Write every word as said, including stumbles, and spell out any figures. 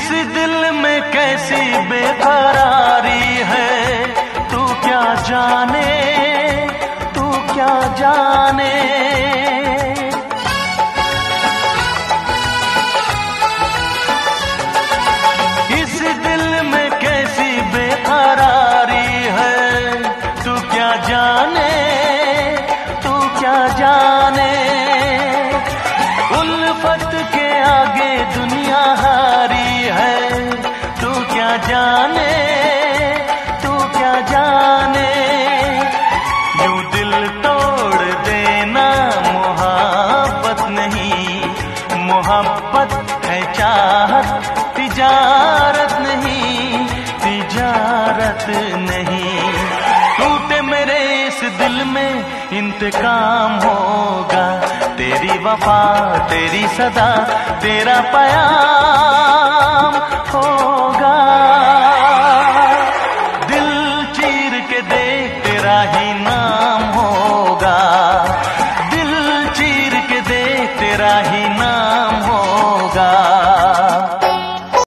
इस दिल में कैसी बेकरारी है, तू क्या जाने, तू क्या जाने। इस दिल में कैसी बेकरारी है, तू क्या जाने, तू क्या जाने। उल्फत के आगे दुनिया हारी है, तू क्या जाने, तू क्या जाने। यूं दिल तोड़ देना मोहब्बत नहीं, मोहब्बत है चाहत, तिजारत नहीं, तिजारत नहीं। टूटे मेरे इस दिल में इंतकाम होगा, तेरी वफा तेरी सदा तेरा प्याम होगा। दिल चीर के देख तेरा ही नाम होगा, दिल चीर के देख तेरा ही नाम